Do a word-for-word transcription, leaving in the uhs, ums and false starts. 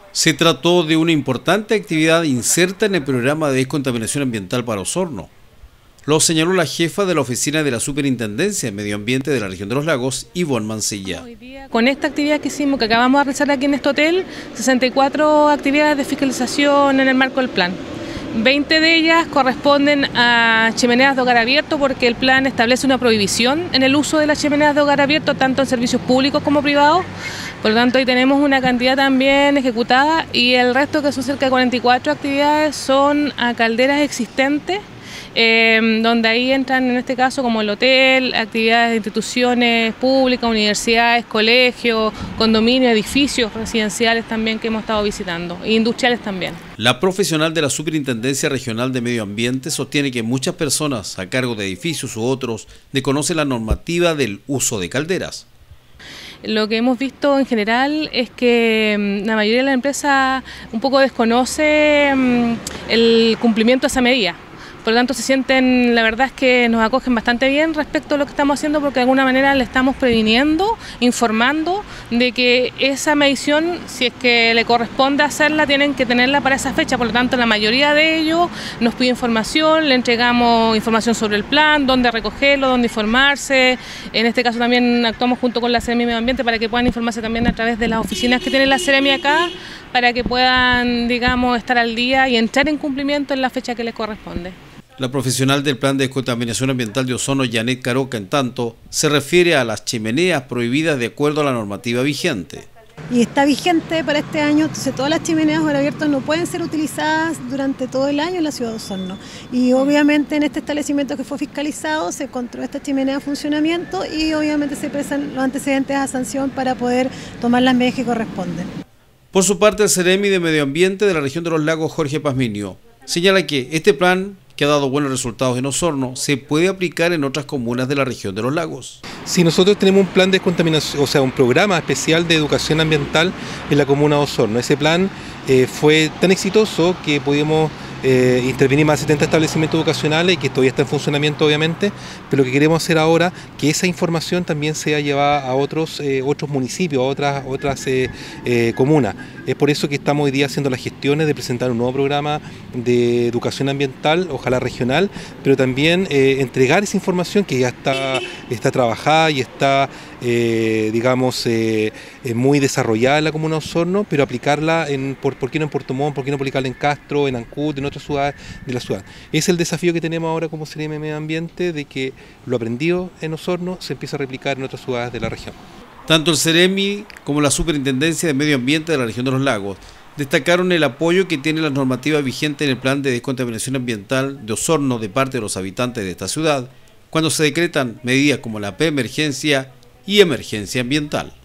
Se trató de una importante actividad inserta en el programa de descontaminación ambiental para Osorno. Lo señaló la jefa de la oficina de la Superintendencia de Medio Ambiente de la región de los Lagos, Ivonne Mancilla. Con esta actividad que hicimos, que acabamos de realizar aquí en este hotel, sesenta y cuatro actividades de fiscalización en el marco del plan. veinte de ellas corresponden a chimeneas de hogar abierto, porque el plan establece una prohibición en el uso de las chimeneas de hogar abierto, tanto en servicios públicos como privados. Por lo tanto, ahí tenemos una cantidad también ejecutada, y el resto, que son cerca de cuarenta y cuatro actividades, son a calderas existentes, eh, donde ahí entran, en este caso, como el hotel, actividades de instituciones públicas, universidades, colegios, condominios, edificios residenciales también que hemos estado visitando, e industriales también. La profesional de la Superintendencia Regional de Medio Ambiente sostiene que muchas personas a cargo de edificios u otros desconocen la normativa del uso de calderas. Lo que hemos visto en general es que la mayoría de las empresas un poco desconoce el cumplimiento de esa medida. Por lo tanto, se sienten, la verdad es que nos acogen bastante bien respecto a lo que estamos haciendo, porque de alguna manera le estamos previniendo, informando de que esa medición, si es que le corresponde hacerla, tienen que tenerla para esa fecha. Por lo tanto, la mayoría de ellos nos pide información, le entregamos información sobre el plan, dónde recogerlo, dónde informarse. En este caso también actuamos junto con la Seremi Medio Ambiente para que puedan informarse también a través de las oficinas que tiene la Seremi acá, para que puedan, digamos, estar al día y entrar en cumplimiento en la fecha que les corresponde. La profesional del Plan de Descontaminación Ambiental de Osorno, Janet Caroca, en tanto, se refiere a las chimeneas prohibidas de acuerdo a la normativa vigente. Y está vigente para este año, entonces todas las chimeneas hogar abierto no pueden ser utilizadas durante todo el año en la ciudad de Osorno. Y obviamente en este establecimiento que fue fiscalizado se encontró esta chimenea en funcionamiento, y obviamente se presan los antecedentes a sanción para poder tomar las medidas que corresponden. Por su parte, el Seremi de Medio Ambiente de la región de los Lagos, Jorge Pazmiño, señala que este plan, que ha dado buenos resultados en Osorno, se puede aplicar en otras comunas de la región de los Lagos. Sí, nosotros tenemos un plan de descontaminación, o sea, un programa especial de educación ambiental en la comuna de Osorno. Ese plan eh, fue tan exitoso que pudimos eh, intervenir más de setenta establecimientos educacionales, y que todavía está en funcionamiento, obviamente, pero lo que queremos hacer ahora, que esa información también sea llevada a otros, eh, otros municipios, a otras, otras eh, eh, comunas. Es por eso que estamos hoy día haciendo las gestiones de presentar un nuevo programa de educación ambiental, ojalá regional, pero también eh, entregar esa información que ya está, está trabajada y está, eh, digamos, eh, muy desarrollada en la comuna de Osorno, pero aplicarla, en, por, ¿por qué no en Puerto Montt? ¿Por qué no aplicarla en Castro, en Ancud, en otras ciudades de la ciudad? Es el desafío que tenemos ahora como Seremi de Medio Ambiente, de que lo aprendido en Osorno se empieza a replicar en otras ciudades de la región. Tanto el Seremi como la Superintendencia de Medio Ambiente de la región de los Lagos destacaron el apoyo que tiene la normativa vigente en el Plan de Descontaminación Ambiental de Osorno de parte de los habitantes de esta ciudad, cuando se decretan medidas como la preemergencia y emergencia ambiental.